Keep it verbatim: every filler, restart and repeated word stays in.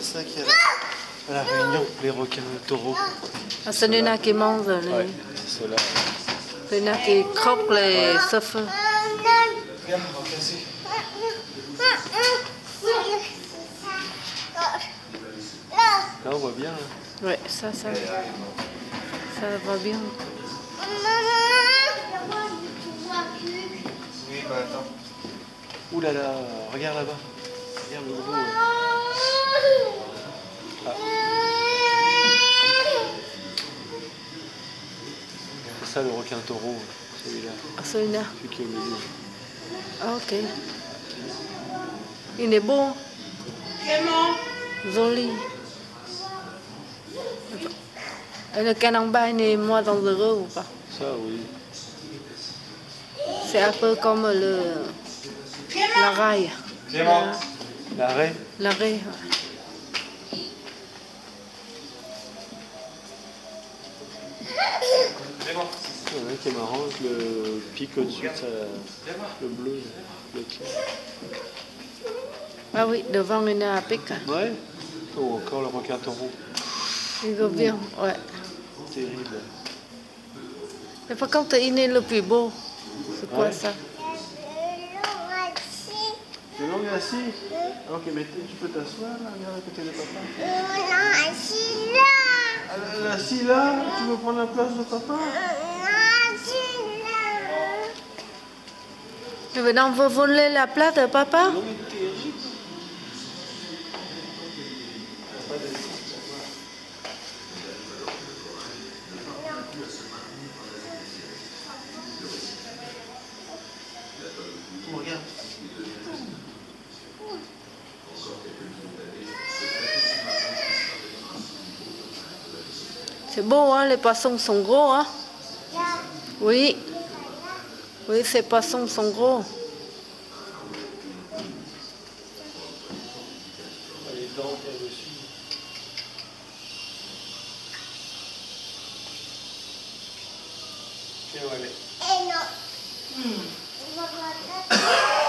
ça qu'il y a là. À la Réunion, les requins taureaux. Ah, c'est Nuna qui mange les... Ouais, c'est ceux-là. C'est Nuna qui croque les surfeurs. Regarde, on va casser. Là, on voit bien. Là. Ouais, ça, ça... Ça va bien. Oui, bah attends. Ouh là là, regarde là-bas. Regarde le gros. Ah. C'est ça le requin taureau, celui-là. Ah, celui-là. Celui qui est au milieu. Ah, ok. Il est beau. Joli. Et le canamba, il est moins dangereux ou pas? Ça, oui. C'est un peu comme le... la raille. La... L'arrêt. L'arrêt, ouais. Il y en a qui est marrant avec le pic au-dessus de sa... le bleu, le clair. Ah oui, devant il y a un pic. Ouais. Oh, encore le requin taureau. Il va bien, ouais. Terrible. Mais par contre, il est le plus beau. C'est quoi ouais. ça? Le long est assis. Ok, mais tu peux t'asseoir là, regarde à côté de papa. Non, assis là. Elle est assis là. Tu veux prendre la place de papa? Non, assis là. Tu veux donc voler la place de papa? Le long est terrible. Oh, regarde. C'est beau, hein? Les poissons sont gros, hein? Oui. Oui, ces poissons sont gros. Les dents qu'il y a dessus. Tiens, ouais. Et non.